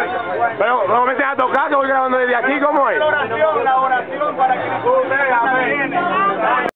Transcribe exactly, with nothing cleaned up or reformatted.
Pero no me metes a tocar, que voy grabando desde aquí, ¿cómo es?